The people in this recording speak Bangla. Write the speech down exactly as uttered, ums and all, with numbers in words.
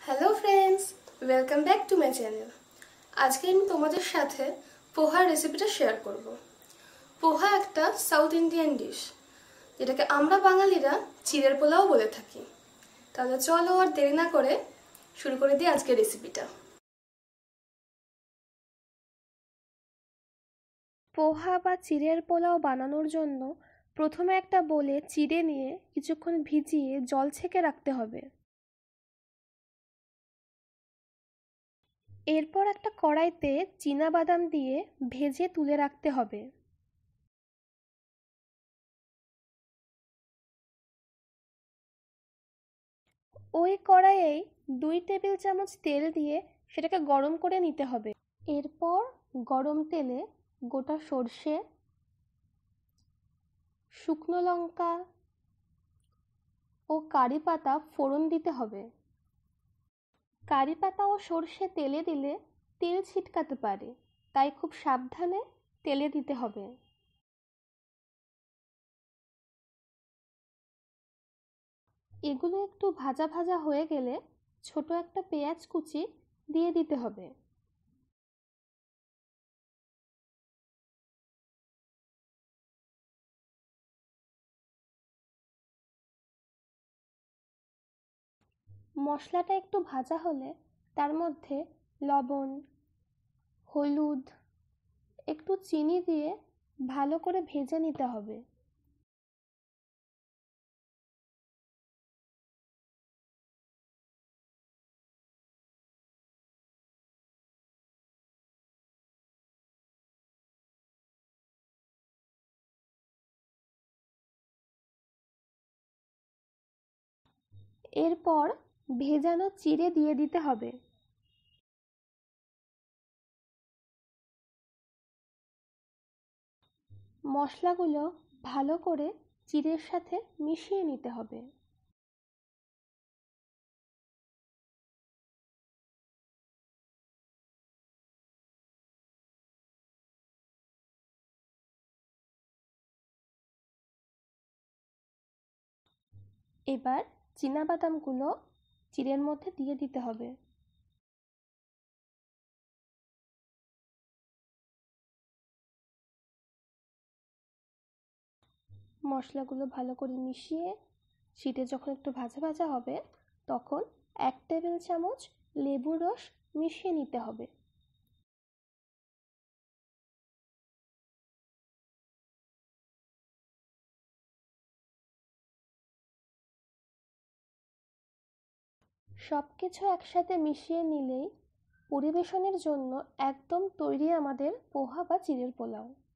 Hello friends, welcome back to my channel. আজকে আমি তোমাদের সাথে পোহার রেসিপিটা শেয়ার করব। পোহা একটা সাউথ ইন্ডিয়ান ডিশ, যেটাকে আমরা বাঙালিরা চিড়ের পোলাও বলে থাকি। তাহলে চলো আর দেরি না করে শুরু করে দিই আজকের রেসিপিটা। পোহা বা চিড়ের পোলাও বানানোর জন্য প্রথমে একটা বোলে চিড়ে নিয়ে কিছুক্ষণ ভিজিয়ে জল ছেঁকে রাখতে হবে। এরপর একটা কড়াইতে চীনাবাদাম দিয়ে ভেজে তুলে রাখতে হবে। ওই কড়াইয়েই দুই টেবিল চামচ তেল দিয়ে সেটাকে গরম করে নিতে হবে। এরপর গরম তেলে গোটা সর্ষে, শুকনো লঙ্কা ও কারি পাতা ফোড়ন দিতে হবে। কারি পাতা ও সর্ষে তেলে দিলে তেল ছিটকাতে পারে, তাই খুব সাবধানে তেলে দিতে হবে। এগুলো একটু ভাজা ভাজা হয়ে গেলে ছোট একটা পেঁয়াজ কুচি দিয়ে দিতে হবে। মশলাটা একটু ভাজা হলে তার মধ্যে লবণ, হলুদ, একটু চিনি দিয়ে ভালো করে ভেজে নিতে হবে। এরপর ভেজানো চিড়ে দিয়ে দিতে হবে। মশলাগুলো ভালো করে চিড়ের সাথে মিশিয়ে নিতে হবে। এবার চীনাবাদামগুলো চিড়ের মধ্যে দিয়ে দিতে হবে। মশলাগুলো ভালো করে মিশিয়ে চিড়ে যখন একটু ভাজা ভাজা হবে তখন এক টেবিল চামচ লেবুর রস মিশিয়ে নিতে হবে। সব কিছু একসাথে মিশিয়ে নিলেই পরিবেশনের জন্য একদম তৈরি আমাদের পোহা বা চিড়ের পোলাও।